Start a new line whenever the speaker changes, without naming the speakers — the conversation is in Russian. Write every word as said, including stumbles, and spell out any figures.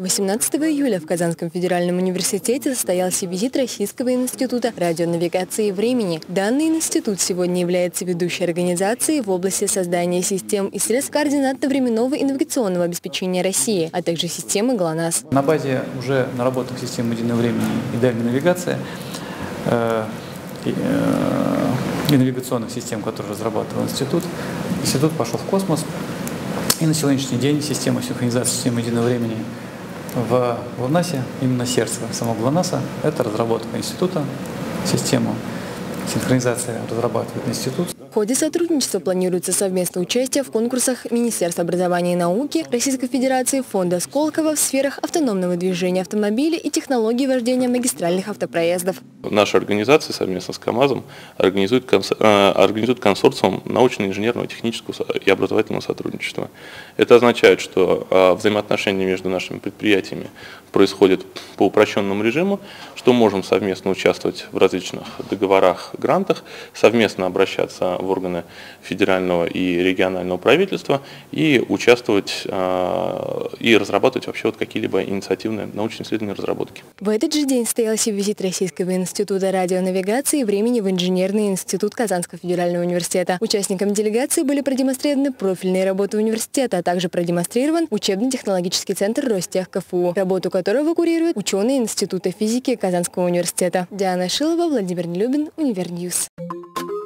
восемнадцатого июля в Казанском федеральном университете состоялся визит Российского института радионавигации и времени. Данный институт сегодня является ведущей организацией в области создания систем и средств координатно-временного и навигационного обеспечения России, а также системы ГЛОНАСС.
На базе уже наработанных систем единого времени и дальней навигации э, и, э, и навигационных систем, которые разрабатывал институт, институт пошел в космос. И на сегодняшний день система синхронизации системы единого времени в ГЛОНАССе, именно сердце самого ГЛОНАССа, это разработка института, систему синхронизации разрабатывает институт.
В ходе сотрудничества планируется совместное участие в конкурсах Министерства образования и науки Российской Федерации, Фонда Сколково в сферах автономного движения автомобилей и технологий вождения магистральных автопроездов.
Наша организация совместно с КАМАЗом организует, конс... организует консорциум научно-инженерного, технического и образовательного сотрудничества. Это означает, что взаимоотношения между нашими предприятиями происходят по упрощенному режиму, что можем совместно участвовать в различных договорах, грантах, совместно обращаться в органы федерального и регионального правительства и участвовать э, и разрабатывать вообще вот какие-либо инициативные научно-исследовательные разработки.
В этот же день состоялся визит Российского института радионавигации и времени в Инженерный институт Казанского федерального университета. Участникам делегации были продемонстрированы профильные работы университета, а также продемонстрирован учебно-технологический центр Ростех КФУ, работу которого курируют ученые Института физики Казанского университета. Диана Шилова, Владимир Нелюбин, Универньюз.